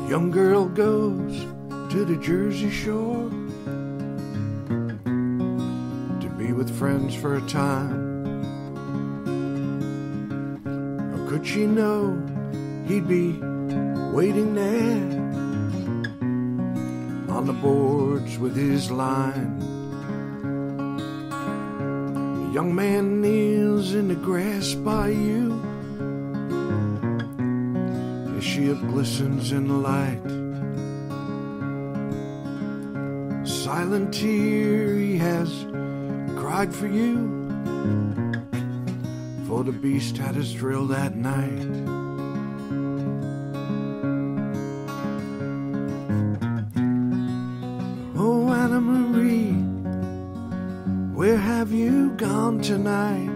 young girl goes to the Jersey Shore to be with friends for a time. How could she know he'd be waiting there on the boards with his line? A young man kneels in the grass by you. His ship glistens in the light. A silent tear he has cried for you, for the beast had his thrill that night. Oh, Anna Marie, where have you gone tonight?